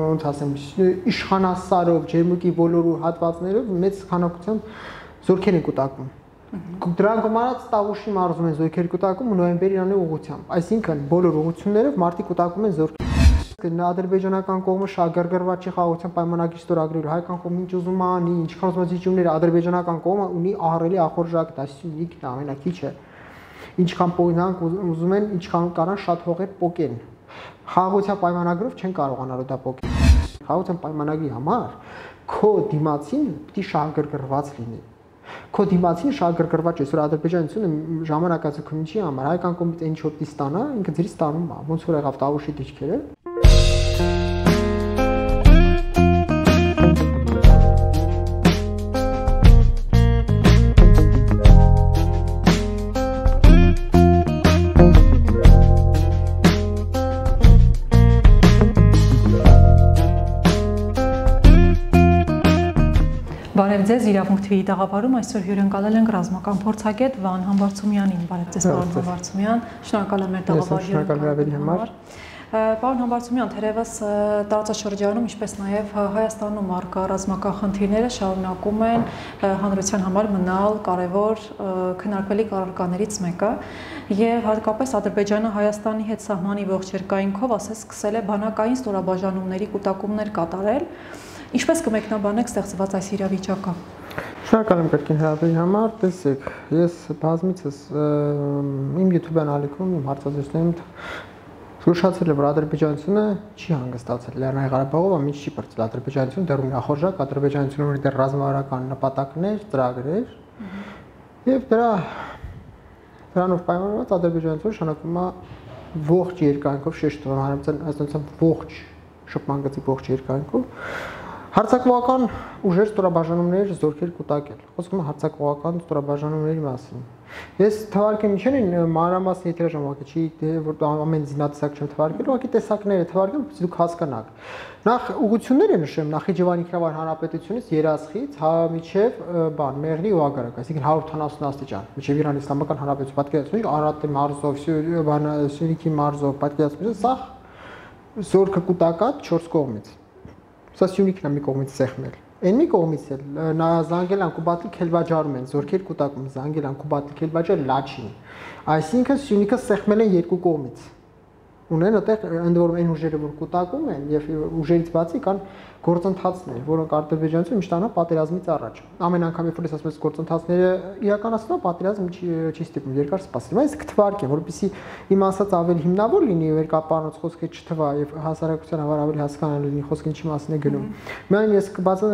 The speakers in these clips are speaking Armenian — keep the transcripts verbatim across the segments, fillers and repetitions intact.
ոնց ասեմ, իշխանասարով, ջերմուկի բոլոր հատվածներով մեծ քանակությամբ զորքեր են կուտակում։ Դրանք մարած Տավուշի մարզում են զորքեր կուտակում նոյեմբերի ամսի ուղղությամբ։ Այսինքն բոլոր ուղղություններով մարտի կուտակում են զորքեր։ Ադրբեջանական կողմը շահագրգռված չի խաղաղության պայմանագիր ստորագրելու, հայկական կողմը ինչ ուզում է անի, ինչքան ուզում է զիջումներ, ադրբեջանական կողմը ունի ահռելի ախորժակ, դասություն ինքն ամենակիչը։ Ինչքան պոյնանք ուզում են, ինչքան կարան շատ հողեր պոկեն։ Խաղաղության պայմանագրով չեն կարողանալու դա պոկել։ Խաղաղության պայմանագրի համար քո դիմացին պիտի շահագրգռված լինի։ Քո դիմացին շահագրգռված է, որ ադրբեջանությունը ժամանակացույցի համար հայկական կողմից ինչ որ պիտի ստանա, ինքը ձրի ստանում է, ոնց որ եղավ Տավուշի դիճքերը։ Բարև ձեզ, Իրավունք թվի տաղավարում այսօր հյուրընկալել ենք ռազմական փորձագետ Վահան Համբարձումյանին։ Բարև ձեզ, պարոն Համբարձումյան, շնորհակալ եմ մեր տաղավարի համար։ Պարոն Համբարձումյան, թերևս տարածաշրջանում, ինչպես նաև Հայաստանում առկա ռազմական խնդիրները շարունակում են հանրության համար մնալ կարևոր քննարկվելիք առարկաներից մեկը, եւ հատկապես Ադրբեջանը Հայաստանի հետ սահմանի ողջ երկայնքով ասես սկսել է բանակային ստորաբաժանումների կուտակումներ կատարել։ Ինչպես կմեկնաբանեք ստեղծված այս իրավիճակը։ Շնորհակալ եմ կրկին հրավերի համար, տեսեք, ես բազմիցս իմ YouTube ալիքում հարցազրույցներում զգուշացել եմ, որ ադրբեջանությունը չի հանգստացել Լեռնային Ղարաբաղով, ամեն ինչ չի բրծել ադրբեջանությունը դեռ ունի ախորժակ, ադրբեջանությունը ունի դեռ ռազմավարական նպատակներ, ծրագրեր, եւ դրա դրանով պայմանավորված ադրբեջանությունը շարունակում է ողջ երկայնքով շեշտում, հանրապետության ողջ շփման գծի ողջ երկայնքով հարձակողական ուժեր ստորաբաժանումներ զորքեր կուտակել։ Խոսքում է հարձակողական ստորաբաժանումների մասին։ Ես թվարկեմ ինչեր են մանրամասն եթերաժամկետ չի որ ամեն զինատեսակ չեմ թվարկել, ուղղակի տեսակները թվարկեմ, որպեսզի դուք հասկանաք։ Նախ ուղղություններ են նշեմ Նախիջևանի Ինքնավար Հանրապետությունից Երասխից հա միջև բան Մեղրի ու Ագարակ, այսինքն հարյուր ութանասուն աստիճան, միջև Իրանի Իսլամական Հանրապետություն, պատկերացնու Արարատի մարզով, բան Սյունիքի մարզով, պատկերացնու սա զորքը կուտակած չորս կողմից։ Սա Սյունիքն է մի կողմից սեղմել։ Այն մի կողմից էլ նա Զանգելան Կուբատի Քելբաջարում են զորքեր կուտակում Զանգելան Կուբատի Քելբաջար Լաչին։ Այսինքն Սյունիքը սեղմել են երկու կողմից։ Ունեն այդտեղ ընդ որում այն ուժերը որ կուտակում են եւ ուժերից բացի կան գործընթացներ, որոնք ադրբեջանությունը միշտ անում պատերազմից առաջ։ Ամեն անգամ երբ որ ես ասում եմ գործընթացները իրականացնում պատերազմ չի ստիպում երկար սպասել։ Այս կթվարկեմ, որպեսզի իմ ասած ավելի հիմնավոր լինի եւ երկապանոց խոսքը չթվա եւ հասարակության համար ավելի հասկանալի լինի խոսքը ինչի մասին է գնում։ Միայն ես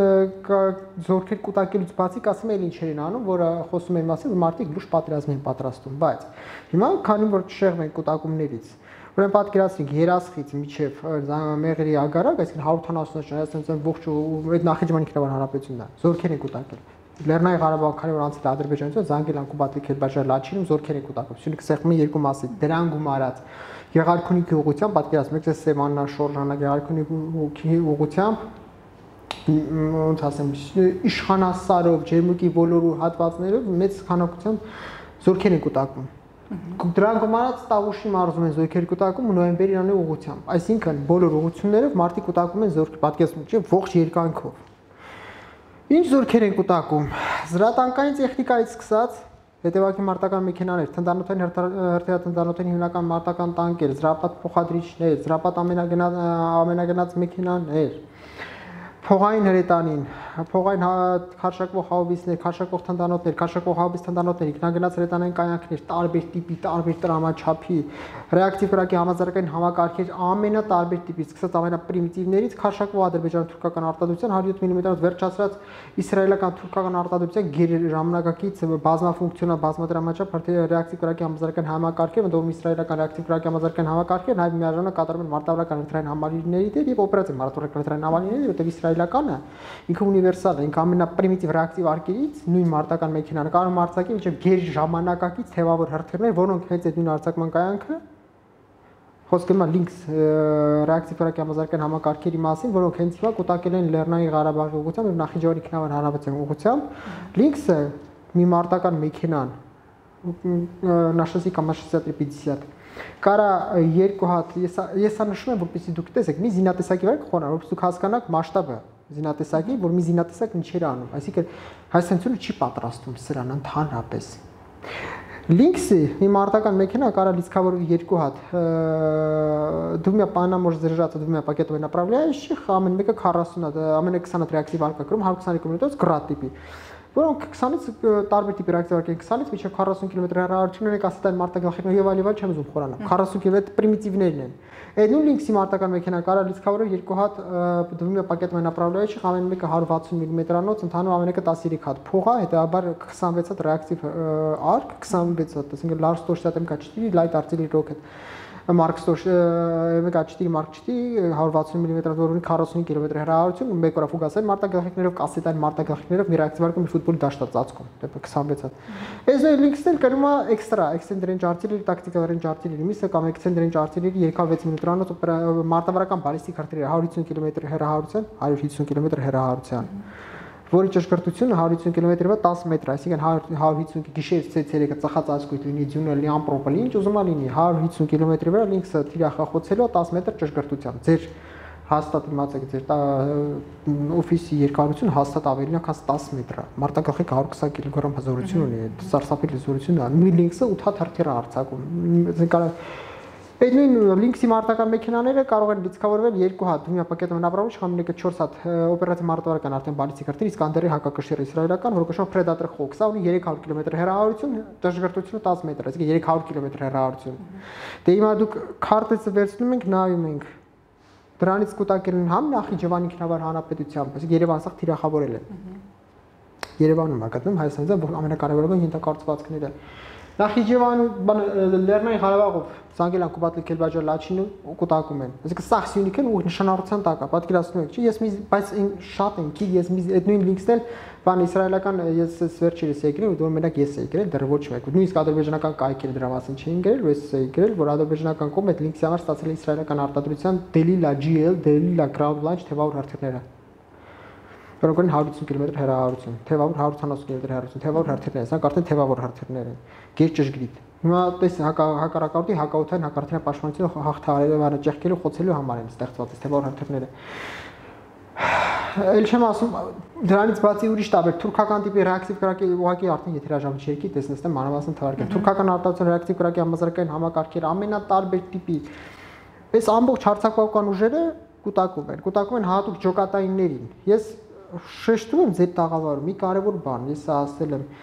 զորքեր կուտակելուց բացի կասեմ էլ ինչեր են անում, որը խոսում են մասին, որ մարդիկ լուրջ պատերազմ են պատրաստում, բայց հիմա քանի որ չշեղվում են կուտակումներից Ուրեմն պատկերացրեք Երասխից միջև Մեղրի Ագարակ, այսինքն հարյուր ութանասուն Հայաստանյան ողջ այդ Նախիջևանի Ինքնավար Հանրապետությունն է, զորքեր են կուտակել։ Լեռնային Ղարաբաղը քանի որ անցել է ադրբեջանցիները, Զանգելան Կուբատի Քելբաջար Լաչինում զորքեր են կուտակում։ Սյունիքը սեղմում է երկու մասի, դրան գումարած Գեղարքունիքի ուղղությամբ, պատկերացրեք, այս Սևաննա Շորժանա Գեղարքունիքի ուղղությամբ ոնց ասեմ, իշխանասարով, ջերմուկի բոլոր հատվածներով մեծ քանակությամբ զորքեր են կուտակում։ Դրանք մարած Տավուշի մարզում են զորքեր կուտակում նոյեմբերի ամսի ուղղությամբ։ Այսինքն բոլոր ուղղություններով մարտի կուտակում են զորք, պատկերացնում եք, ողջ երկայնքով։ Ինչ զորքեր են կուտակում։ Զրատանկային տեխնիկայից սկսած հետևակի մարտական մեքենաներ, թնդանոթային հրթիռատնտանոթային հիմնական մարտական տանկեր, զրապատ փոխադրիչներ, զրապատ ամենագնաց մեքենաներ, փողային հրետանին, փողային քարշակվող հաուբիցներ, քարշակվող թնդանոթներ, քարշակվող հաուբից թնդանոթներ, ինքնագնաց հրետանային կայանքներ, տարբեր տիպի, տարբեր տրամաչափի, ռեակտիվ կրակի համաձայնական համակարգեր, ամենատարբեր տիպից, սկսած ամենապրիմիտիվներից, քարշակվող ադրբեջան-թուրքական արտադրության հարյուր յոթ միլիմետրով վերջացրած իսրայելական թուրքական արտադրության գերժամանակակից բազմաֆունկցիոնալ բազմադրամաչափ ռեակտիվ կրակի համաձայնական համակարգեր, ընդդեմ իսրայելական ռեակտիվ կրակի համաձայնական համակարգեր, նաև միաժամանակ կատարում են մարտավարական հրթիռային համալիրների դեր եւ օպերատիվ մարտավարական հրթիռային համալիրների, որտեղ իսրայելականը ինքը ունիվերսալ է, ինքը ամենապրիմիտիվ ռեակտիվ արկերից նույն մարտական մեքենան կարող է արձակի մինչև գերժամանակակից թևավոր հրթիռներ, որոնք հենց այդ նույն արձակման կայանքը խոսքը մա լինքս ռեակտիվ կրակի համաձայնական համակարգերի մասին, որոնք հենց հիմա կուտակել են Լեռնային Ղարաբաղի ուղղությամբ եւ Նախիջևանի Ինքնավար Հանրապետության ուղղությամբ, լինքսը մի մարտական մեքենան նաշասի կամ նաշասի պятьдесят Կարա երկու հատ ես ես նշում եմ, որպեսզի դուք տեսեք, մի զինատեսակի վրա կխոնար, որպեսզի դուք հասկանաք մասշտաբը զինատեսակի, որ մի զինատեսակ ինչեր է անում, այսինքն Հայաստանը չի պատրաստում սրան ընդհանրապես։ Լինքսի մի մարտական մեքենա կարա լիցքավորվի երկու հատ двумя по может заряжаться двумя пакетами направляющих, ամեն մեկը քառասուն հատ, ամենը քսան հատ ռեակտիվ արկա կրում, հարյուր քսանուք կիլոմետրից գրադ տիպի։ Որոնք քսանից տարբեր տիպի ռեակտիվ արկա քսանից մինչև քառասուն կիլոմետր հեռավորություն ունեն, ասեն մարտագլխիկներ եւ այլ եւ այլ չեմ ուզում խորանալ։ քառասուն կիլոմետր պրիմիտիվներն են։ Այդ նույն լինքսի մարտական մեքենա կարա լիցքավորել երկու հատ двумя пакетами направляющих, ամեն մեկը հարյուր վաթսուն միլիմետրանոց, ընդհանուր ամեն մեկը տասնյոթ հատ փող է, հետեւաբար քսանվեց հատ ռեակտիվ արկ, քսանվեց հատ, ասենք լարջ сто шестьдесят эм четыре light artillery rocket Mark сто эм четыре Mark четыре հարյուր վաթսուն միլիմետր որոնի քառասուն կիլոմետր հեռավորություն, մեկ օր ֆուգասային մարտագլխիկներով, կասետային մարտագլխիկներով մի ռեակտիվ արկում ֆուտբոլի դաշտա ծածկում, դեպի քսանվեց հատ։ Այս նույն լինքսն էլ կրում է էքստրա, extend range artillery, tactical range artillery, միսը կամ extend range artillery երկու միլիմետրանոց մարտավարական բալիստիկ արտիլերիա հարյուր հիսուն կիլոմետր հեռահարության, հարյուր հիսուն կիլոմետր հեռահարության, որի ճշգրտությունը հարյուր հիսուն կիլոմետրով տասը մետր, այսինքն հարյուր հիսուն գիշերից ցերեկը ծխած ասկույտ լինի ձյունը լի ամպրոպը լինի, ուզում է լինի հարյուր հիսուն կիլոմետրի վրա լինքսը թիրախախոցելու տասը մետր ճշգրտությամբ։ Ձեր հաստատ իմացեք, ձեր օֆիսի երկարությունը հաստատ ավելին է, քան տասը մետր է։ Մարտագլխիկը հարյուր քսան կիլոգրամ հզորություն ունի, սարսափելի հզորություն է։ Մի լինքսը ութ հատ հրթիռ է արձակում։ Այդ նույն լինքսի մարտական մեքենաները կարող են լիցքավորվել երկու հատ двумя пакетами направляющих, ամեն մեկը չորս հատ օպերատիվ մարտավարական արդեն բալիստիկ արտիլերիա, Իսկանդերի հակակշիռ իսրայելական, որը կոչվում է Predator Hawk, սա ունի երեք հարյուր կիլոմետր հեռավորություն, դժգրտությունը տասը մետր, այսինքն երեք հարյուր կիլոմետր հեռավորություն։ Դե հիմա դուք քարտեզը վերցնում ենք, նայում ենք։ Դրանից կուտակել են համ Նախիջևանի ինքնավար հանրապետությամբ, այսինքն Երևան սա թիրախավորել է։ Երևանում է գտնվում Հայաստանից, որ ամենակարևորը ենթակառուցվածքները։ Նախիջևանում Լեռնային Ղարաբաղով Զանգելան Կուբատլի Քելբաջար Լաչինը կուտակում են։ Այսինքն սա Սյունիքն ու նշանառության տակ է, պատկերացնում եք, չի, ես մի բայց շատ են քիչ, ես մի այդ նույն լինքսն էլ բան իսրայելական ես վերջերս եկրել, որ մենակ ես էի գրել, դեռ ոչ մեկ։ Նույնիսկ ադրբեջանական կայքերը դրա մասին չէին գրել, ես էի գրել, որ ադրբեջանական կողմը այդ լինքսի համար ստացել է իսրայելական արտադրության Delila G L, Delila Ground Launch թեվավոր հրթիռները։ Որոնք ունեն հարյուր հիսուն կիլոմետր հեռավորություն, թեվավոր հարյուր ութանասուն կիլոմետր հեռավորություն, թեվավոր հրթիռներ, սրանք արդեն թեվավոր հրթիռներ են։ Գերճշգրիտ։ Հիմա տես հակառակորդի հակաօթային հակարդյունային պաշտպանությունը հաղթահարելու, ճեղքելու, խոցելու համար են ստեղծված այս թեվավոր հրթիռները։ Էլ չեմ ասում, դրանից բացի ուրիշ տարբեր թուրքական տիպի ռեակտիվ կրակի ուղղակի արդեն եթե հրաժարվի տեսնես տեմ մանրամասն թվարկել։ Թուրքական արտադրության ռեակտիվ կրակի համազարգային համակարգերը ամենատարբեր տիպի այս ամբողջ հարձակողական ուժերը կուտակում են, կուտակում են հատուկ ջոկատայիններին։ Ես շեշտում եմ ձեր տաղավարում մի կարևոր բան, ես սա ասել եմ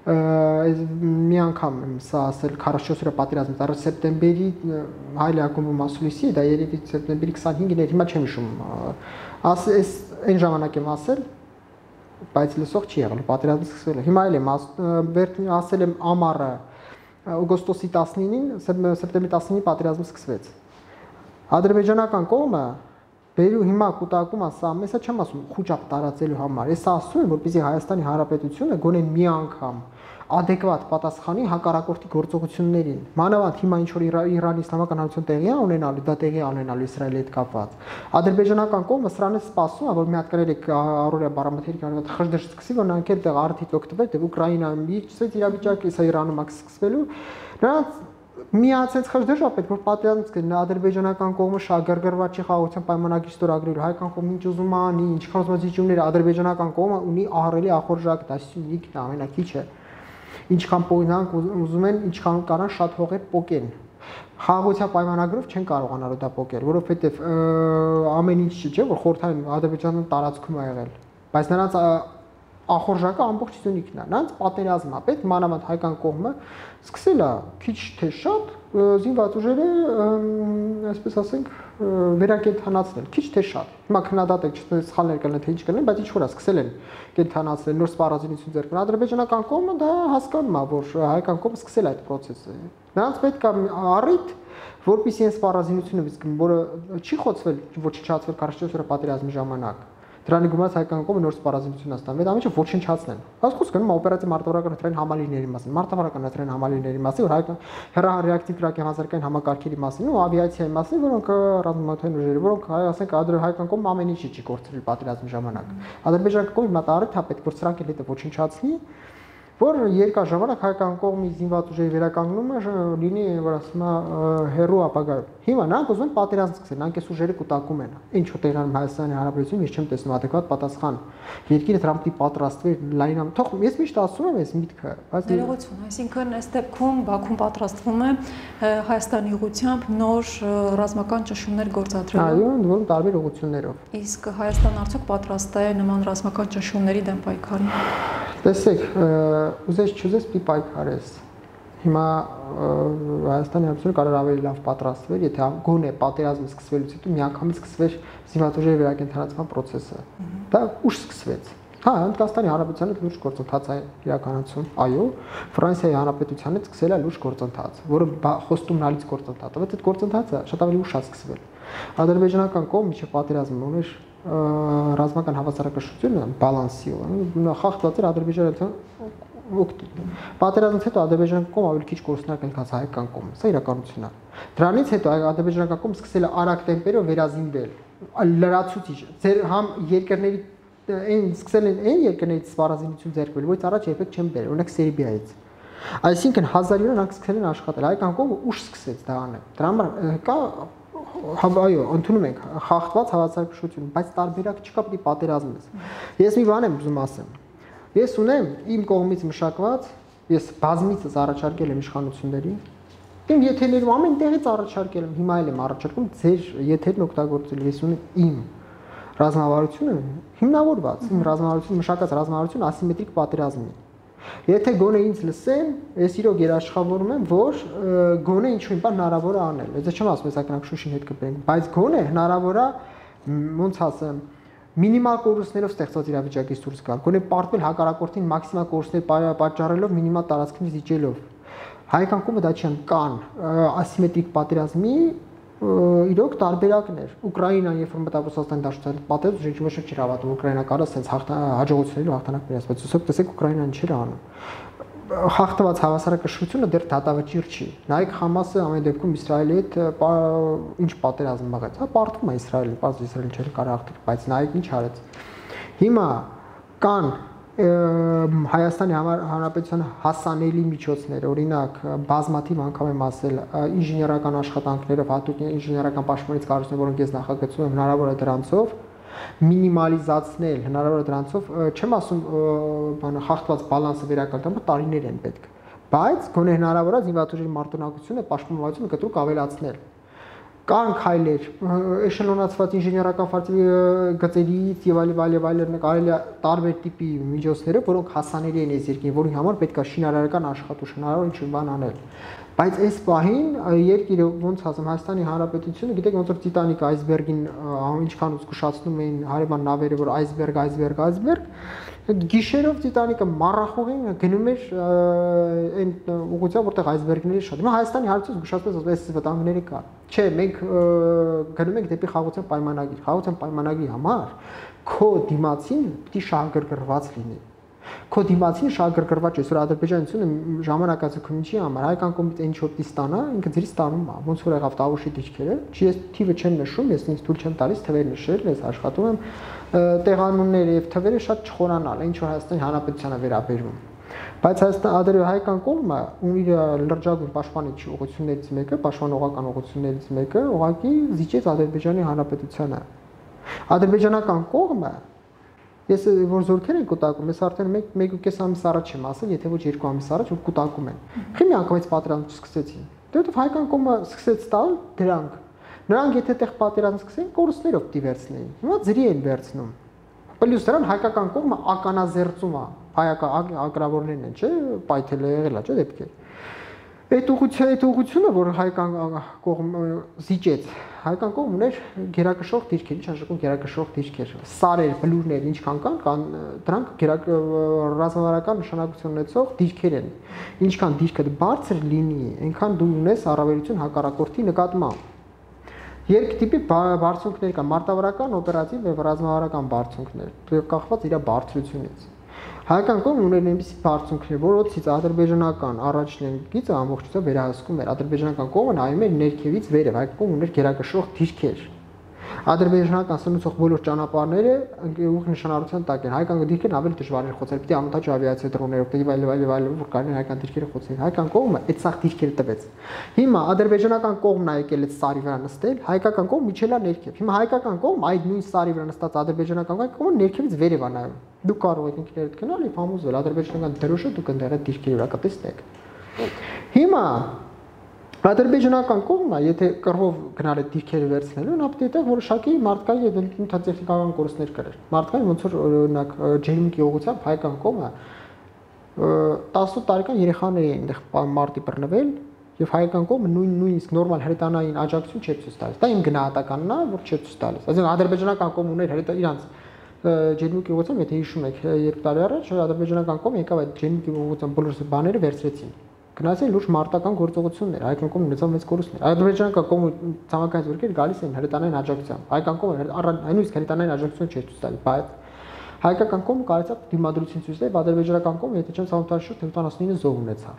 մի անգամ եմ սա ասել քառասունչորս օրյա պատերազմից առաջ սեպտեմբերի հայ լեակոմու մասուլիսի, դա երևի սեպտեմբերի քսանհինգին էր, հիմա չեմ հիշում, այս այն ժամանակ եմ ասել, բայց լսող չի եղել, պատերազմը սկսվել է։ Հիմա էլ եմ ասել եմ ամառը օգոստոսի տասնինին, սեպտեմբերի տասնինին պատերազմը սկսվեց։ Ադրբեջանական կողմը Բերու հիմա կուտակում է սա, ես չեմ ասում խոճապ տարածելու համար, ես ասում եմ, որպեսզի Հայաստանի Հանրապետությունը գոնե մի անգամ adekvat պատասխանի հակառակորդի գործողություններին։ Մանավանդ հիմա ինչ որ Իրանի Իսլամական Հանրություն տեղի է ունենալու, դա տեղի է ունենալու Իսրայելի հետ կապված։ Ադրբեջանական կողմը սրանից սպասում է, որ մի հատ կրել է առօրյա բարամթերքի անվան խժդժ սկսի, որ նրանք էլ արդիտ օգտվել, դե Ուկրաինայում իջեց իրավիճակը, սա Իրանում է սկսվելու։ Նրանց միացած խժդժ է պետք որ պատերազմից գնա ադրբեջանական կողմը շահգրգռված չի խաղաղության պայմանագրի ստորագրելու, հայկական կողմը ինչ ուզում է անի, ինչքան ուզում է զիջումներ, ադրբեջանական կողմը ունի ահռելի ախորժակ, դա Սյունիքն է ամենակիչը։ Ինչքան պոյնանք ուզում են, ինչքան կարան շատ հողեր պոկեն։ Խաղաղության պայմանագրով չեն կարողանալու դա պոկել, որովհետև ամեն ինչ չէ, որ խորհրդային Ադրբեջանում տարածքում է եղել, բայց նրանց ախորժակը ամբողջ Սյունիքն է, նրանց պատերազմն է պետք, մանավանդ հայկական կողմը սկսել է քիչ թե շատ զինված ուժերը, այսպես ասենք, վերակենդանացնել, քիչ թե շատ։ Հիմա քննադատեք, սխալներ կլինեն, թե ինչ կլինեն, բայց ինչ որ է սկսել են կենդանացնել, նոր սպառազինություն ձեռք բերել։ Ադրբեջանական կողմը դա հասկանում է, որ հայկական կողմը սկսել է այդ process-ը։ Նրանց պետք է առիթ, որպեսզի այս սպառազինությունը, որը չի խոցվել, ոչնչացվել քառասունչորս օրյա պատերազմի ժամանակ։ Դրանի գումարած հայկական կողմը նոր սպառազինություն է ստանվել, ամենը ոչնչացնեն։ Բայց խոսքը գնում է օպերատիվ մարտավարական հրթիռային համալիրների մասին, մարտավարական հրթիռային համալիրների մասին, որ հայկական հեռահարեակտիվ կրակի հանձնարարական համակարգերի մասին ու ավիացիայի մասին, որոնք ռազմական ուժերը, որոնք ասենք հայկական կողմը ամեն ինչի չի կորցրել պատերազմի ժամանակ։ Ադրբեջանական կողմը հիմա տարիթ է պետք որ սրանք էլ հետը ոչնչացնի, որ երկար ժամանակ հայկական կողմի զինված ուժերի վերականգնումը լինի, որ ասում է հերո ապագայում։ Հիմա նրանք ուզում են պատերազմ սկսել, նրանք այս ուժերը կուտակում են։ Ինչու տեղանում Հայաստանի Հանրապետությունում ես չեմ տեսնում adekvat պատասխան։ Երկիրը դրան պիտի պատրաստվի լայնամ։ Թող ես միշտ ասում եմ այս միտքը, բայց ներողություն, այսինքն այս դեպքում Բաքուն պատրաստվում է Հայաստանի ուղղությամբ նոր ռազմական ճնշումներ գործադրելու։ Այո, ընդ որում տարբեր ուղղություններով։ Իսկ Հայաստանն արդյոք պատրաստ է նման ռազմական ճնշումների դեմ պայքարի։ Տեսեք, ուզես չուզես պիտի պայքարես։ Հիմա Հայաստանի Հանրապետությունը կարող ավելի լավ պատրաստվեր, եթե գոնե պատերազմը սկսվելուց հետո միանգամից սկսվեր զինված ուժերի վերակենդանացման process-ը։ Դա ուշ սկսվեց։ Հա, Հնդկաստանի Հանրապետությանը լուրջ գործընթաց է իրականացում։ Այո, Ֆրանսիայի Հանրապետությանը սկսել է լուրջ գործընթաց, որը խոստումնալից գործընթաց է, բայց այդ գործընթացը շատ ավելի ուշ է սկսվել։ Ադրբեջանական կողմը մինչև պատերազմը ուներ ռազմական հավասարակշռությունը բալանսի խախտված էր Ադրբեջանական օգտի։ Պատերազմից հետո Ադրբեջանական կողմը ավելի քիչ կորստներ կնքած հայկական կողմը, սա իրականությունն է։ Դրանից հետո Ադրբեջանական կողմը սկսել է արագ տեմպերով վերազինվել, լրացուցիչ, ձեր համ երկրների այն սկսել են այն երկրներից սպառազինություն ձեռք բերել, որից առաջ երբեք չեն բերել, օրինակ Սերբիայից։ Այսինքն հազար յոթ նրանք սկսել են աշխատել, հայկական կողմը ուշ սկսեց դա անել։ Դրա համար կա այո, ընդունում ենք խախտված հավասարակշռություն, բայց տարբերակ չկա, պիտի պատերազմես։ Ես մի բան եմ ուզում ասեմ։ Ես ունեմ իմ կողմից մշակված, ես բազմիցս առաջարկել եմ իշխանություններին, իմ եթերներում ամեն տեղից առաջարկել եմ, հիմա էլ եմ առաջարկում ձեր եթերն օգտագործել, ես ունեմ իմ ռազմավարությունը հիմնավորված, իմ ռազմավարությունը մշակած ռազմավարությունը ասիմետրիկ պատերազմի։ Եթե գոնե ինձ լսեն, ես իրոք երաշխավորում եմ, որ գոնե ինչ-որ բան հնարավոր է անել։ Ես չեմ ասում, ես ակնակ Շուշին հետ կբերենք, բայց գոնե հնարավոր է, ոնց ասեմ, մինիմալ կորուստներով ստեղծված իրավիճակից դուրս գալ, գոնե պարտվել հակառակորդին մաքսիմալ կորուստներ պատճառելով, մինիմալ տարածքներից իջելով։ Հայկական կողմը դա չի անում, կան ասիմետրիկ պատերազմի իրոք տարբերակներ։ Ուկրաինան երբ որ մտավ Ռուսաստանի դաշտության պատերազմ, ոչ ոք չէր հավատում Ուկրաինա կարա ասենց հաջողությունների հաղթանակ բերես, բայց ուսոք տեսեք Ուկրաինան չէր անում։ Խախտված հավասարակշռությունը դեռ դատավճիռ չի։ Նայեք Համասը ամեն դեպքում Իսրայելի հետ ինչ պատերազմ մղեց, հա պարտվում է Իսրայելը, բայց Իսրայելը չէր կարող հաղթել, բայց նայեք ինչ արեց։ Հիմա կան Հայաստանի Հանրապետության հասանելի միջոցներ, օրինակ բազմաթիվ անգամ եմ ասել, ինժեներական աշխատանքներով, հատուկ ինժեներական պաշտպանից կառույցներ, որոնք ես նախագծում եմ, հնարավոր է դրանցով մինիմալիզացնել, հնարավոր է դրանցով, չեմ ասում բանը խախտված բալանսը վերականգնելու տարիներ են պետք, բայց գոնե հնարավոր է զինված ուժերի մարտունակությունը, պաշտպանվածությունը կտրուկ ավելացնել։ Կան քայլեր, էշելոնացված ինժեներական ֆարցի գծերից եւ այլ այլ այլ կարելի է տարբեր տիպի միջոցներով, որոնք հասանելի են այս երկրին, որի համար պետք է շինարարական աշխատուժ, հնարավոր ինչ-որ բան անել։ Բայց այս պահին երկիրը ոնց ասեմ Հայաստանի Հանրապետությունը, գիտեք ոնց որ Տիտանիկ այսբերգին ինչքան զգուշացնում էին հարևան նավերը, որ այսբերգ, այսբերգ, այսբերգ, գիշերով Տիտանիկը մառախուղին գնում էր այն ուղղությամբ, որտեղ այսբերգների շատ։ Հիմա Հայաստանի Հանրապետությունը զգուշացնես այս վտանգները կա։ Չէ, մենք գնում ենք դեպի խաղաղության պայմանագիր։ Խաղաղության պայմանագրի համար քո դիմացին պիտի շահագրգռված լինի։ Քո դիմացին շահագրգռված է, որ Ադրբեջանությունը ժամանակացույցի չի համար, հայկական կողմից ինչ որ դի ստանա, ինքը ձրի ստանում է, ոնց որ եղավ Տավուշի դիճքերը, չի ես թիվը չեմ նշում, ես ինձ թույլ չեմ տալիս թվեր նշել, ես աշխատում եմ տեղանունները եւ թվերը շատ չխորանալ, ինչ որ Հայաստանի Հանրապետությանը վերաբերում։ Բայց Հայաստան հայկական կողմը ու իր լրջագույն պաշտպանիչ ուղղություններից մեկը, պաշտպանողական ուղղություններից մեկը ուղղակի զիջեց Ադրբեջանի Հանրապետությանը։ Ադրբեջանական կողմը ես որ զորքեր են կուտակում, ես արդեն մեկ ու կես ամիս առաջ եմ ասել, եթե ոչ երկու ամիս առաջ որ կուտակում են։ Խիմի անգամից պատերազմ չսկսեցին։ Դեռ հայկական կողմը սկսեց տալ դրանք։ Նրանք եթե տեղ պատերազմ սկսեն, կորուստներով պիտի վերցնեին։ Հիմա ձրի են վերցնում։ Պլյուս դրան հայկական կողմը ականազերծում է, հայկական ագրավորներն են, չէ, պայթել է եղել է, չէ, դեպքեր։ Այդ ուղղությունը, այդ ուղղությունը, որ հայկական կողմը զիջեց, հայկական կողմն ուներ գերակշռող դիրքեր, ինչ նշանակում գերակշռող դիրքեր, սարեր, բլուրներ, ինչքան կան, կան դրանք ռազմավարական նշանակություն ունեցող դիրքեր են։ Ինչքան դիրքը բարձր լինի, այնքան դու ունես առավելություն հակառակորդի նկատմամբ։ Երկու տիպի բարձունքներ կան, մարտավարական, օպերատիվ եւ ռազմավարական բարձունքներ, կախված իր բարձրությունից։ Հայկական կողմն ուներ այնպիսի բարձունքներ, որոնցից ադրբեջանական առաջին գիծը ամբողջությամբ վերահսկում էր։ Ադրբեջանական կողմը նայում էր ներքևից վերև, հայկական կողմն ուներ գերակշռող դիրքեր։ ադրբեջանական սնուցող բոլոր ճանապարհները ուղիղ նշանառության տակ են։ Հայկական դիրքերն ավելի դժվար են խոցել, պիտի անընդհատ ավիացիա դրոններով, դեպի այլ այլ այլ որ կարողան հայկական դիրքերը խոցել։ Հայկական կողմը այդ սաղ դիրքերը տվեց։ Հիմա ադրբեջանական կողմն է եկել այդ սարի վրա նստել, հայկական կողմը միջելա ներքև։ Հիմա հայկական կողմը այդ նույն սարի վրա նստած ադրբեջանական կողմը ներքևից վեր է նայում։ Դուք կարող եք ինքներդ գնալ եւ համոզվել ադրբեջանական դրոշը դուք ընդեղ այդ դիրքերի վրա կտեսնեք։ Հիմա ադրբեջանական կողմը, եթե կռվով գնալ այդ դիրքերը վերցնելու, նա պետք է այդտեղ որոշակի մարդկային եւ ինքնատեխնիկական կորուստներ կրեր։ Մարդկային ոնց որ օրինակ ջերմիկի ուղղությամբ հայկական կողմը տասնութ տարեկան երեխաներ էին այդտեղ մարտի բռնվել եւ հայկական կողմը նույն նույնիսկ նորմալ հրետանային աջակցություն չէ ցույց տալիս։ Դա իմ գնահատականն է, որ չէ ցույց տալիս։ Այսինքն ադրբեջանական կողմն ուներ հրետա իրանց ջերմիկի ուղղությամբ, եթե հիշում եք, երբ տարի առաջ ադրբեջանական կողմը եկավ այդ ջերմիկի ուղղությամբ բոլոր բաները վերցրեցին։ Գնացին լուրջ մարտական գործողություններ, հայկական կողմը ունեցավ մեծ կորուստներ։ Ադրբեջանական կողմը ցամաքային զորքեր գալիս են հրետանային աջակցությամբ։ Հայկական կողմը այնուիսկ հրետանային աջակցություն չէր ցույց տալիս, բայց հայկական կողմը կարծիք դիմադրություն ցույց տալ, ադրբեջանական կողմը, եթե չեմ ցավալի, ութանասունինը զոհ ունեցավ։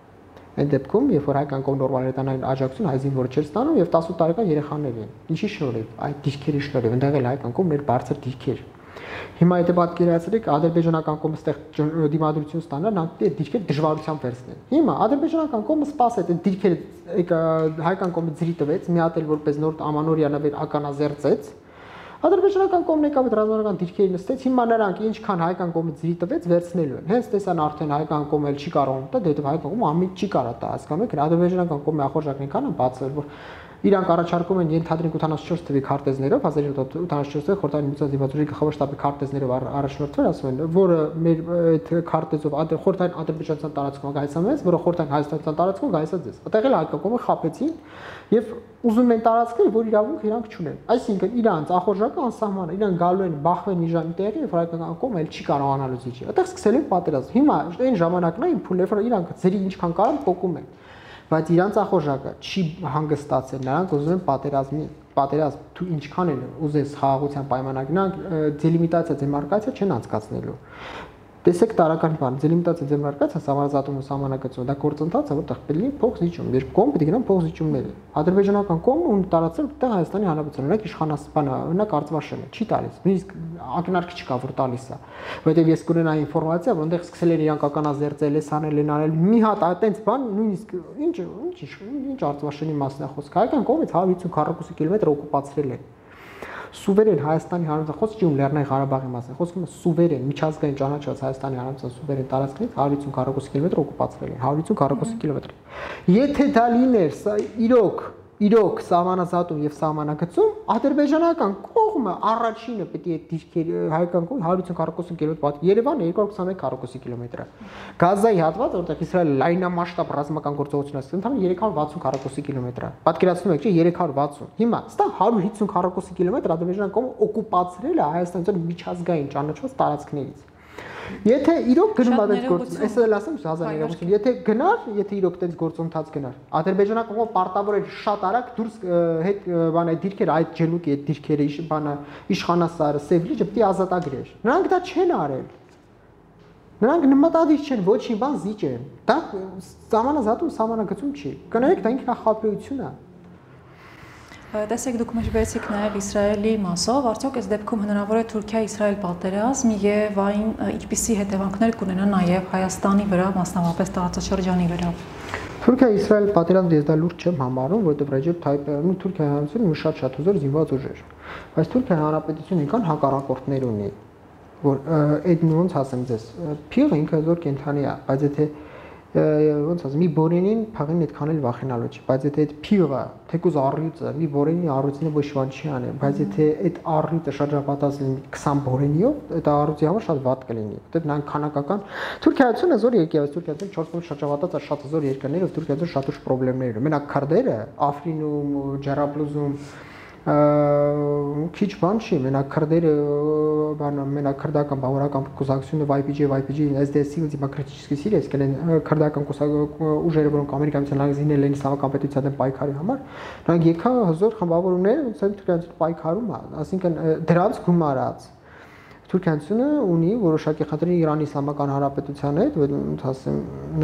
Այդ դեպքում, երբ որ հայկական կողմը նորմալ հրետանային աջակցություն հայզին որ չէր ստանում եւ տասնութ տարեկան երեխաներ են։ Ինչի շնորհիվ, այդ դիրքերի շնորհիվ, ընդեղ էլ հայկական կողմն էր բարձր դիրքեր։ Հիմա եթե պատկերացրեք ադրբեջանական կողմը ստեղ դիմադրություն ստանա, նա այդ դիրքերը դժվարությամբ վերցնեն։ Հիմա ադրբեջանական կողմը սպասեց այդ դիրքերը հայկական կողմը ծրի տվեց, մի հատ էլ որպես նոր ամանորյա նվեր ականազերծեց։ Ադրբեջանական կողմն եկավ այդ ռազմական դիրքերի նստեց, հիմա նրանք ինչքան հայկական կողմը ծրի տվեց վերցնելու են։ Հենց տեսան արդեն հայկական կողմը չի կարող տա, դե հայկական կողմը ամիջ չի կարող տա, հասկանում եք, ադրբեջանական կողմը ախորժակն այնքան են բացել, որ իրանք առաջարկում են ենթադրենք ութանասունչորս թվի քարտեզներով, հազար ութ ութ ութանասունչորս թվի խորհրդային միության դիվանագիտի գլխավոր շտաբի քարտեզներով առաջնորդվել, ասում են, որը մեր այդ քարտեզով խորհրդային ադրբեջանական տարածքում գայսամես, որը խորհրդային հայաստանական տարածքում գայսած։ Այդտեղ էլ հայկական կողմը խաբեցին եւ ուզում են տարածքել, որ իրավունք իրանք չունեն։ Այսինքն իրանց ախորժակը անսահման է, իրանք գալու են բախվեն մի ժամ տեղի եւ հայկական կողմը էլ չի կարողանալու զիջի։ Այդտեղ սկսել են պատերազմ։ Հիմա այն ժամանակն է, որ իրանք ձերի ինչքան կարան փոկում են։ Բայց իրանց ախորժակը չի հանգստացել, նրանք ուզում են պատերազմի, պատերազմ, դու ինչքան էլ ուզես խաղաղության պայմանագրանք, դելիմիտացիա, դեմարկացիա չեն անցկացնելու։ Տեսեք տարական բան, դելիմիտացիա, դեմարկացիա, համարձակում ու սահմանագծում, դա գործընթաց է, որտեղ պետք է փող զիջում, երկու կողմ պետք է գնան փող զիջումների։ Ադրբեջանական կողմը ունի տարածել այդտեղ Հայաստանի Հանրապետություն, օրինակ իշխանասպանը, օրինակ Արցվաշենը, չի տալիս, նույնիսկ ակնարկ չկա, որ տալիս է։ Որտեղ ես կունենայի ինֆորմացիա, որ այնտեղ սկսել են իրանք ականազերծել, էսանել են արել, մի հատ այտենց բան, նույնիսկ ինչ, ինչ, ինչ Արցվաշենի մասն է խոսքը, հայկական կողմից հա հինգ քառակուսի կիլոմետր օկուպացրել են։ Սուվերեն Հայաստանի Հանրապետության խոսքը չի Լեռնային Ղարաբաղի մասին, խոսքը սուվերեն միջազգային ճանաչված Հայաստանի Հանրապետության սուվերեն տարածքից հինգ հինգ քառակուսի կիլոմետր օկուպացրել են, հինգ հինգ քառակուսի կիլոմետր։ Եթե դա լիներ, սա իրոք իրոք սահմանազատում եւ սահմանագծում ադրբեջանական կողմը առաջինը պետք է դիրքերի հայկական կողմը հինգ հինգ քառակուսի կիլոմետր, Երևանը երկու հոգ քառակուսի քառակուսի կիլոմետր է։ Գազայի հատված, որտեղ Իսրայելը լայնամասշտաբ ռազմական գործողություն է սկսել, ընդհանուր երեք հարյուր վաթսուն քառակուսի կիլոմետր է։ Պատկերացնում եք, չէ՞, երեք հարյուր վաթսուն։ Հիմա ստա հինգ հինգ քառակուսի կիլոմետր ադրբեջանական կողմը օկուպացրել է Հայաստանի միջազգային ճանաչված տարածքներից։ Եթե իրոք գնում այդ գործը, այսօր էլ ասեմ հազար երեք, եթե գնար, եթե իրոք այդպես գործընթաց գնար, Ադրբեջանը կողմը պարտավոր էր շատ արագ դուրս հետ բան այդ դիրքերը, այդ ջելուկի այդ դիրքերը, բանը իշխանասարը, Սևլիջը պետք է ազատագրեր։ Նրանք դա չեն արել։ Նրանք նմտադիր չեն, ոչինչ բան զիջեն։ Դա սահմանազատում սահմանագծում չի։ Կներեք, դա ինքնախապեյություն է։ Տեսեք, դուք մեջբերեցիք նաև Իսրայելի մասով, արդյոք այս դեպքում հնարավոր է Թուրքիա-Իսրայել պատերազմ եւ այն ինչպիսի հետևանքներ կունենա նաև Հայաստանի վրա, մասնավորապես տարածաշրջանի վրա։ Թուրքիա-Իսրայել պատերազմը ես դա լուրջ չեմ համարում, որովհետեւ Ռեջեփ Թայիպ Էրդողանը Թուրքիայի հանրությունը մի շատ շատ հզոր զինված ուժ էր։ Բայց Թուրքիայի հանրապետությունը ինքան հակառակորդներ ունի, որ այդ ոնց ասեմ ձեզ, փիղը ինքը հզոր կենթանի է, բայց եթե ոնց ասեմ, մի բորենին փաղին այդքան էլ վախենալու չի, բայց եթե այդ փիղը, թեկուզ առյուծը, մի բորենի առյուծին ոչ ոք չի անի, բայց եթե այդ առյուծը շրջապատած լինի քսան բորենիով, այդ առյուծի համար շատ վատ կլինի, որտեղ նրանք քանակական Թուրքիայությունը զոր եկեղեցի, Թուրքիայությունը չորս կողմից շրջապատած է շատ զոր երկրներով, Թուրքիայում շատ ուժ խնդիրներ ունի։ Մենակ քրդերը Աֆրինում, Ջարաբլուզում քիչ բան չի, մենակ քրդերը, բան, մենակ քրդական բավարարական կուսակցությունը վայ պի ջի, վայ պի ջի, էս դի էս-ի դեմոկրատический սիրը, իսկ են քրդական ուժերը, որոնք ամերիկացիան լազինել են իսլամական պետության դեմ պայքարի համար, նրանք եկա հզոր խմբավորումներ, ոնց են Թուրքիայից պայքարում, այսինքն դրանց գումարած Թուրքիայինությունը ունի որոշակի խնդիրներ Իրանի Իսլամական Հանրապետության հետ, ոնց ասեմ,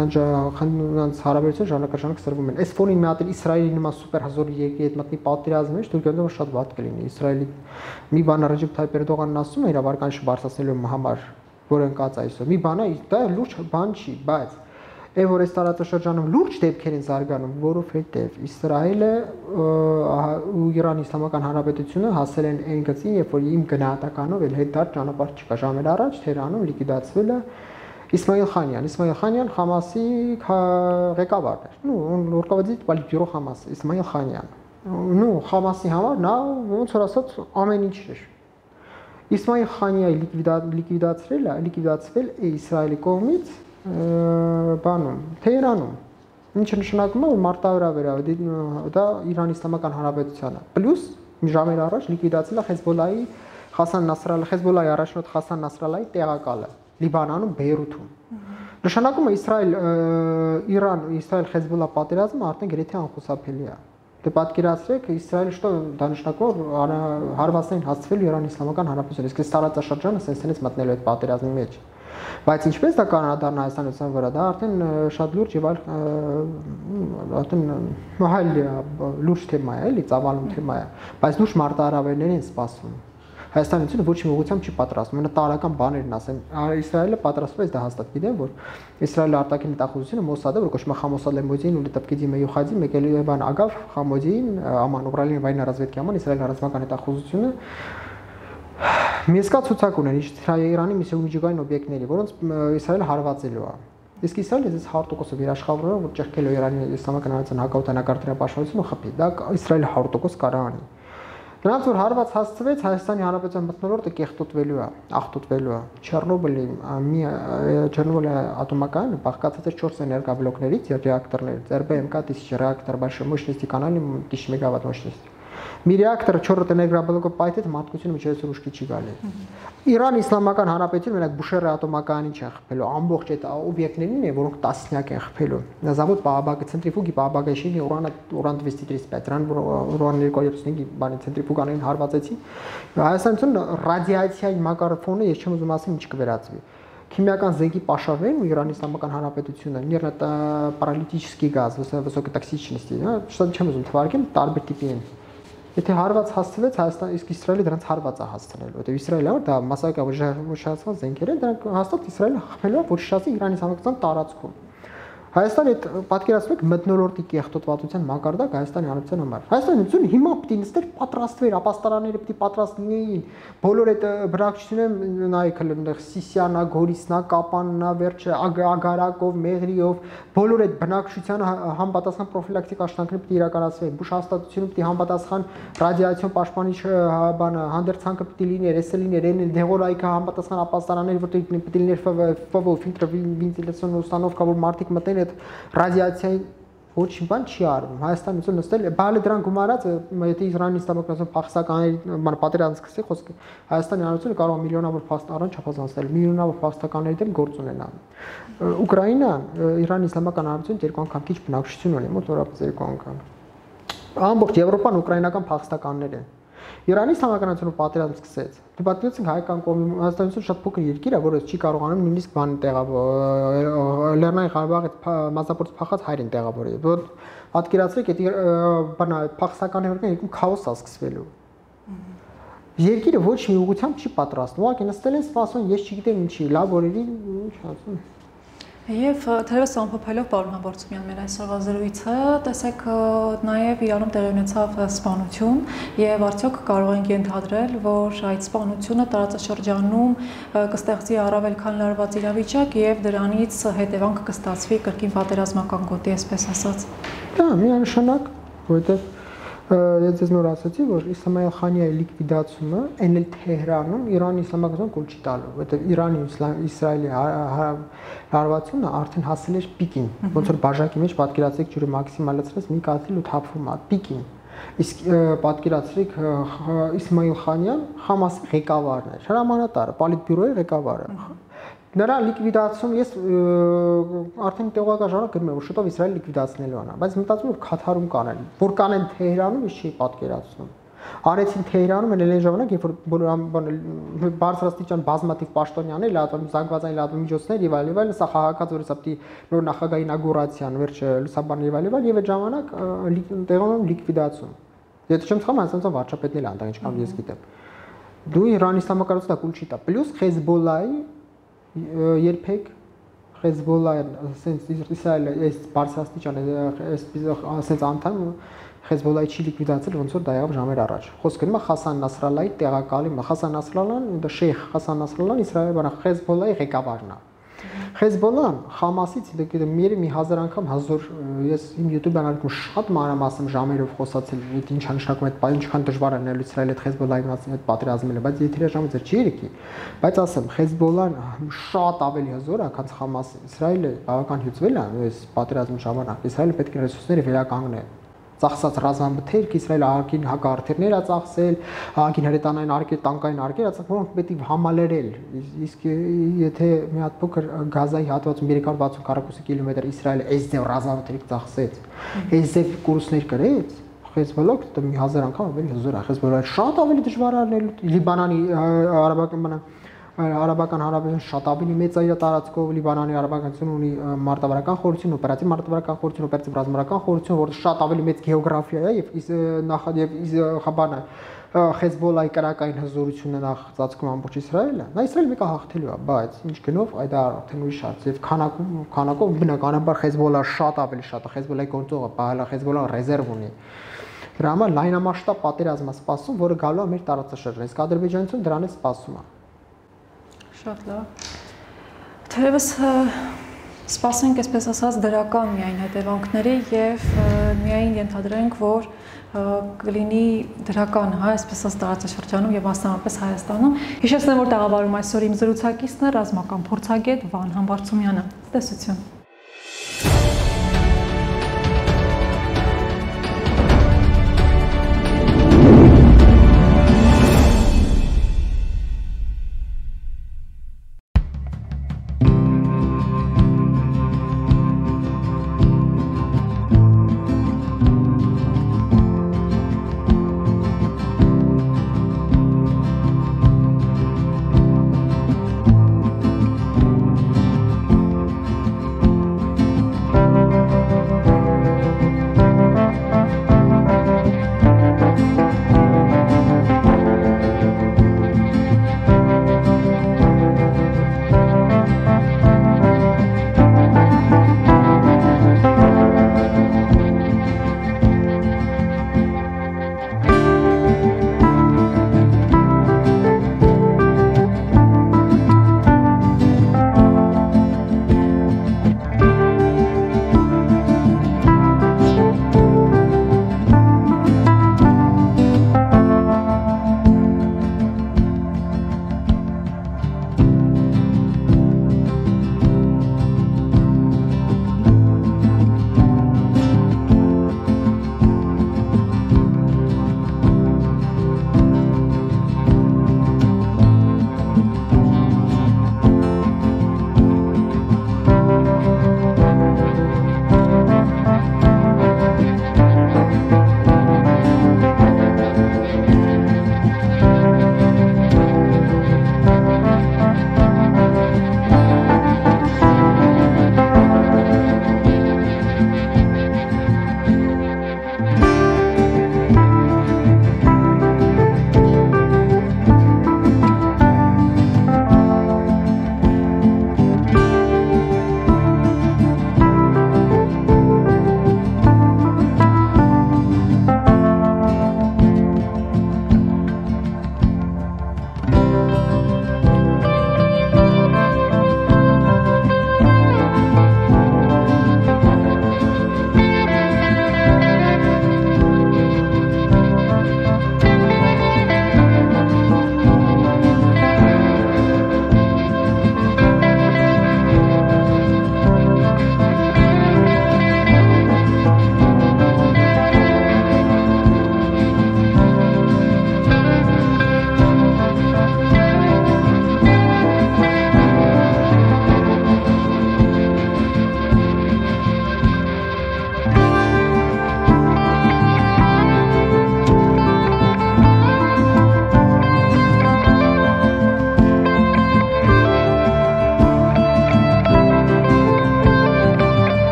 նրանց հարաբերությունները ժամանակաշրջանակ սրվում են։ Այս ֆոնին մի հատ Իսրայելի նման սուպեր հզոր երկրի հետ մտնի պատերազմի մեջ Թուրքիայինը շատ վատ կլինի։ Իսրայելի մի բանը Ռեջեփ Թայիփ Էրդողանն ասում է իր վարկանիշը բարձրացնելու համար, որ ընկած այսօր։ Մի բանը դա լուրջ բան չի, բայց Եվ որ այս տարածաշրջանում լուրջ դեպքեր են զարգանում, որովհետև Իսրայելը ու Իրանի Իսլամական Հանրապետությունը հասել են այն գծին, երբ որ իմ գնահատականով էլ հետար ճանապարհ չկա։ Ժամեր առաջ Թեհրանում լիկվիդացվել է Իսմայիլ Խանյան։ Իսմայիլ Խանյան Համասի ղեկավարն էր։ Ну, он руководитель политбюро Хамаса, Իսմայիլ Խանյան։ Ну, Համասի համար նա ոնց որ ասած ամեն ինչ էր։ Իսմայիլ Խանյայի լիկվիդացրել է, լիկվիդացվել է Իսրայելի կողմից բանում Թեհրանում, ինչը նշանակում է որ մարտավերա վերա դա Իրանի Իսլամական Հանրապետությանը պլյուս մի ժամեր առաջ լիկվիդացել է Հեզբոլայի Հասան Նասրալլահի Հեզբոլայի առաջնորդ Հասան Նասրալլահի տեղակալը Լիբանանում Բեյրութում նշանակում է Իսրայել Իրան Իսրայել Հեզբոլա պատերազմը արդեն գրեթե անխուսափելի է դե պատկերացրեք Իսրայելը что դա նշանակում է հարվածներին հասցվել Իրանի Իսլամական Հանրապետությունը իսկ այս տարածաշրջանը սենսենից մտնելու այդ պատերազմի մեջ Բայց ինչպես դա կանադառնա Հայաստանության վրա, դա արդեն շատ լուրջ եւ այլ արդեն այլ լուրջ թեմա է, էլի, ծավալուն թեմա է, բայց լուրջ մարտահրավերներ են սպասվում։ Հայաստանությունը ոչ մի ուղղությամբ չի պատրաստվում, նա տարական բաներն ասեմ, Իսրայելը պատրաստվում է դա հաստատ գիտեմ, որ Իսրայելի արտաքին հետախուզությունը Մոսադը, որ կոչվում է Խամոսալ Մոդին ու Լետապկիդի Մեյուխադի, մեկելի է բան Ագավ Խամոդին, Աման Ուկրաինայի վայրի разведки Աման Իսրայելի ռազմական հետախուզությունը Միեսկա ցուցակ ունեն Իրանի միսիոնիջգային օբյեկտների, որոնց Իսրայելը հարվածելու է։ Իսկ Իսրայելը ես հարյուր տոկոս վերաշխավորում է, որ ճեղքել է Իրանի Իսլամական Հանրապետության հակաօդանակարգերի պաշտպանությունը ու խփի։ Դա Իսրայելը հարյուր տոկոս կարող անի։ Նրանց որ հարված հասցվեց Հայաստանի Հանրապետության մթնոլորտը կեղտոտվելու է, աղտոտվելու է։ Չեռնոբիլի մի Չեռնոբիլի ատոմակայանը բաղկացած է չորս էներգաբլոկներից, ռեակտորներից, эр бэ эм ка тысяча реактор большой мощности каналի тысяча мегаватт мощности։ Մի ռեակտորը չորս էներգաբլոկով պայթեց մարդկությունը միջից ուշքի չի գալի։ Իրան Իսլամական Հանրապետությունը մենակ Բուշեհր ատոմակայանի չեն խփելու, ամբողջ այդ օբյեկտներին է, որոնք տասնյակ են խփելու։ Завод Պահաբագի ցենտրիֆուգի Պահաբագաշինի урана уран двести тридцать пять, уран двести тридцать пять բանի ցենտրիֆուգաներին հարվածեցին։ Հայաստանցուն ռադիացիայի մակարոֆոնը ես չեմ ուզում ասեմ ինչ կվերածվի։ Քիմիական զենքի պաշարներն ու Իրանի Իսլամական Հանրապետությունը նեյրոպարալիտический газ, высокотоксичности, что չեմ ուզում թվարկեմ, տարբեր տիպի են։ Եթե հարված հասցվեց Հայաստան, իսկ Իսրայելը դրանց հարված է հասցնելու, որտեղ Իսրայելը դա մասսայական ոչնչացված զենքեր են, դրանք հաստատ Իսրայելը խփելու է ոչնչացի Իրանի Իսլամական տարածքում։ Հայաստանը այդ պատկերացնեք մթնոլորտի կեղտոտվածության մակարդակ Հայաստանի Հանրապետության համար։ Հայաստանի Հանրապետությունը հիմա պետք է նստեր պատրաստվեր, ապաստարանները պետք է պատրաստ լինեին, բոլոր այդ բնակչությունը նայեք այնտեղ Սիսիանա, Գորիսնա, Կապաննա, վերջը Ագարակով, Մեղրիով, բոլոր այդ բնակչությանը համապատասխան պրոֆիլակտիկ աշխատանքներ պետք է իրականացվեն։ Բուշ հաստատությունը պետք է համապատասխան ռադիացիոն պաշտպանիչ բանը հանդերձանքը պետք է լիներ, էս լիներ, այն դեղորայքը համապատասխան ապաստարաններ, որտեղ պետք է լիներ ֆ ֆիլտր վենտիլյացիոն ուստանովկա, որ մարդիկ մտնեն այդ ռադիացիայի ոչ մի բան չի արվում։ Հայաստանից նստել, բալի դրան գումարած, եթե Իսրայելի Իսլամական փախստականների պատերազմ սկսի խոսքը, Հայաստանի Հանրապետությունը կարող է միլիոնավոր փախստական չափազանցնել, միլիոնավոր փախստականների դեմ գործ ունենա։ Ուկրաինան Իրանի Իսլամական Հանրապետություն երկու անգամ քիչ բնակչություն ունի, մոտավորապես երկու անգամ։ Ամբողջ Եվրոպան ուկրաինական փախստականներ են։ Իրանի Իսլամական Հանրապետությունը պատերազմ սկսեց։ Դե պատկերացնեք հայկական կողմի Հայաստանից շատ փոքր երկիր է, որը չի կարողանում նույնիսկ բան տեղավորել Լեռնային Ղարաբաղից մասնապործ փախած հայրեն տեղավորել։ Որ պատկերացրեք այդ բանա փախստականների երկու քաոս է սկսվելու։ Երկիրը ոչ մի ուղղությամբ չի պատրաստվում։ Ուղղակի նստել են սպասում, ես չգիտեմ ինչի, լավ օրերի, ինչ ասում։ Եվ թերևս ամփոփելով պարոն Համբարձումյան մեր այսօրվա զրույցը, տեսեք նաև Իրանում տեղի ունեցավ սպանություն եւ արդյոք կարող ենք ենթադրել, որ այդ սպանությունը տարածաշրջանում կստեղծի առավել քան լարված իրավիճակ եւ դրանից հետևանք կստացվի կրկին պատերազմական գոտի, այսպես ասած։ Դա միանշանակ, որովհետեւ Ես ձեզ նոր ասացի, որ Իսմայիլ Խանյայի լիկվիդացումը այն էլ Թեհրանում Իրանի Իսլամական կոլ չի տալու, որովհետև Իրանի Իսրայելի հարվածությունը արդեն հասել էր պիկին, ոնց որ բաժակի մեջ պատկերացրեք ջուրը մաքսիմալացրած մի կաթիլ ու թափվում է պիկին։ Իսկ պատկերացրեք Իսմայիլ Խանյան Համասի ղեկավարն էր, հրամանատարը, պոլիտբյուրոյի ղեկավարը։ Նրա լիկվիդացում ես արդեն տեղական ժամանակ գրում եմ, որ շուտով Իսրայել լիկվիդացնելու անա, բայց մտածում եմ որ Քաթարում կանեն, որ կանեն Թեհրանում, ես չի պատկերացնում։ Արեցին Թեհրանում էլ այն ժամանակ, երբ որ բարձրաստիճան բազմաթիվ պաշտոնյաներ, լատում զանգվածային լատում միջոցներ եւ այլ եւ այլ, սա խաղակած որ սա պիտի նոր նախագահի ինագուրացիան, վերջը լուսաբան եւ այլ եւ այլ եւ այդ ժամանակ տեղանում լիկվիդացում։ Եթե չեմ սխալվում, այսինքն վարչապետն էլ անդա ինչքան ես գիտեմ։ Դու Իրանի իսլամակայությունը կուլ չի տա։ Պլյուս Հեզբոլայի երբեք Հեզբոլային sense Իսրայելը այս բարձրաստիճան այս անդամ Հեզբոլայի չի լիկվիդացել ոնց որ դա եղավ ժամեր առաջ։ Խոսքը գնում է Խասան Նասրալլայի տեղակալի, Խասան Նասրալլան, դա Շեյխ Խասան Նասրալլան Իսրայելի բանա Հեզբոլայի ղեկավարն է։ Հեզբոլան Խամասից դե մի մի հազար անգամ հազար ես իմ YouTube-յան արկում շատ մանրամասն ժամերով խոսացել այդ ինչ նշանակում այդ ինչքան դժվար է նել Իսրայելի հետ Հեզբոլայի մասն այդ պատերազմելը, բայց եթե ժամը ձեր չի եկի, բայց ասեմ Հեզբոլան շատ ավելի հզոր է, քան Խամասը։ Իսրայելը բավական հյուծվել է այս պատերազմի ժամանակ։ Իսրայելը պետք է ռեսուրսները վերականգնել։ Ծախսած ռազմամթերք Իսրայելը ահագին հակարդերներ է ծախսել, ահագին հրետանային արկեր, տանկային արկեր, որոնք պետք է համալրել։ Իսկ եթե մի հատ փոքր Գազայի հատվածում երեք հարյուր վաթսուն քառակուսի կիլոմետր Իսրայելը այս ձև ռազմամթերք ծախսեց, այս ձև կուրսներ կրեց, Հեզբոլլան դա մի հազար անգամ ավելի հզոր է։ Հեզբոլլան շատ ավելի դժվար է անել Լիբանանի արաբական բանը Արաբական հարաբերության շատ ավելի մեծ է իր տարածքով Լիբանանի արաբականությունը ունի մարտավարական խորհրդություն, օպերատիվ մարտավարական խորհրդություն, օպերատիվ ռազմական խորհրդություն, որը շատ ավելի մեծ գեոգրաֆիա է եւ նախ եւ խաբանը Հեզբոլլայի կրակային հզորությունը նախ ծածկում ամբողջ Իսրայելը։ Նա Իսրայելը մեկը հաղթելու է, բայց ինչ գնով այդ արդեն ուրիշ հարց եւ քանակում քանակով բնականաբար Հեզբոլլան շատ ավելի շատ է, Հեզբոլլայի գործողը, բաղալա Հեզբոլլան ռեզերվ ունի։ Դրա համար լայնամասշտաբ պատերազմ է սպասում, որը գալու է մեր տարածաշրջանից։ Իսկ ադրբեջանցիները դրանից սպասում է։ Շատ լավ։ Թերևս սպասենք, այսպես ասած, դրական միայն հետևանքների եւ միայն ենթադրենք, որ կլինի դրական, հա, այսպես ասած, տարածաշրջանում եւ մասնավորապես Հայաստանում։ Հիշեցնեմ, որ տաղավարում այսօր իմ զրուցակիցն է ռազմական փորձագետ Վան Համբարձումյանը։ Տեսություն։